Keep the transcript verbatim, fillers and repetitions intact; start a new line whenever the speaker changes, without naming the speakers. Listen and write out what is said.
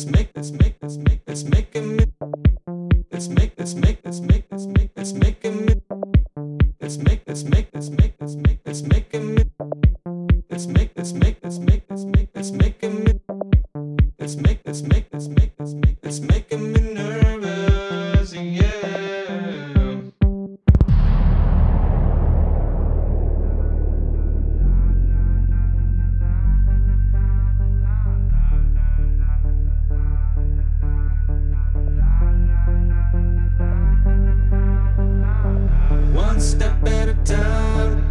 let's make, let's make, let's make, let's make a mi- let's make, let's make, let's make, let's make, let's make a mi- let's make, let's make, let's make, let's make, let's make a mi- let's make, let's make, let's make, let's make, let's make a mi- let's make, let's make, let's make, let's make, let's make me nervous, yeah. One step at a time.